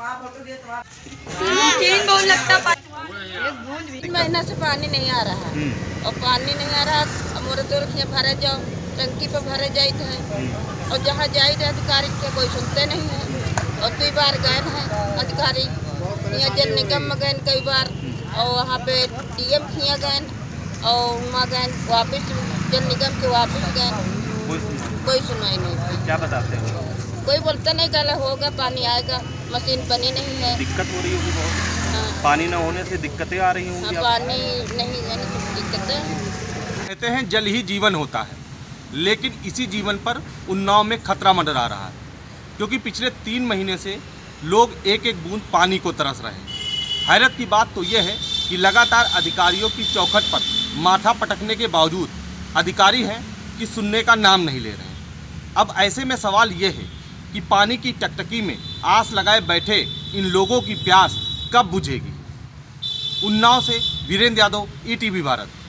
तीन बूंद लगता एक महीना से पानी नहीं आ रहा है और पानी नहीं आ रहा। मोर तो भरे जाओ टंकी पे भरे जाए थे और जहाँ जाए थे अधिकारी के कोई सुनते नहीं है। और कई बार गए हैं अधिकारी यहाँ जल निगम में गए कई बार और वहाँ पे डीएम किया गए और वहाँ गए वापिस जल निगम के वापिस गए, कोई सुनवाई नहीं। क्या बताते हैं? कोई बोलता नहीं कल होगा पानी आएगा, मशीन बनी नहीं है। दिक्कत हो रही होगी बहुत। हाँ। पानी न होने से दिक्कतें आ रही होंगी। हाँ, पानी नहीं है तो दिक्कतें। कहते हैं जल ही जीवन होता है, लेकिन इसी जीवन पर उन्नाव में खतरा मंडरा रहा है, क्योंकि पिछले 3 महीने से लोग एक एक बूंद पानी को तरस रहे हैं। हैरत की बात तो यह है कि लगातार अधिकारियों की चौखट पर माथा पटकने के बावजूद अधिकारी हैं कि सुनने का नाम नहीं ले रहे हैं। अब ऐसे में सवाल ये है कि पानी की टकटकी में आस लगाए बैठे इन लोगों की प्यास कब बुझेगी। उन्नाव से वीरेंद्र यादव, ETV भारत।